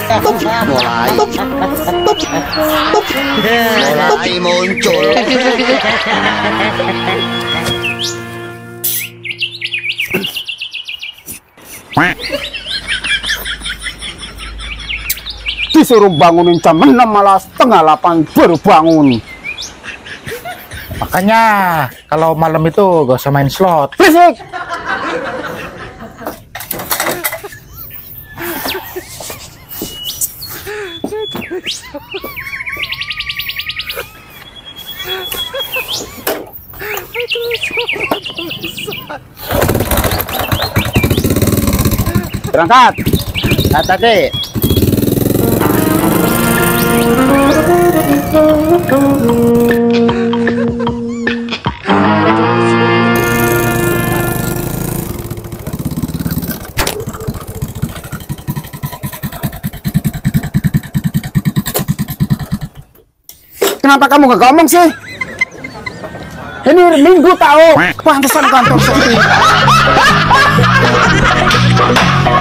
Mulai muncul. Disuruh bangunin jam 6 malah setengah 8 baru bangun. Makanya kalau malam itu gak usah main slot. Berisik. Berangkat. Tadi Kenapa kamu gak ngomong sih? Ini minggu tahu. Pantesan kantor sepi.